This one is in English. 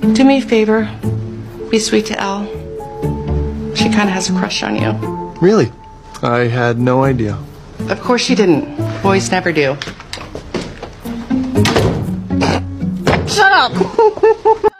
Do me a favor. Be sweet to Elle. She kind of has a crush on you. Really? I had no idea. Of course you didn't. Boys never do. Shut up!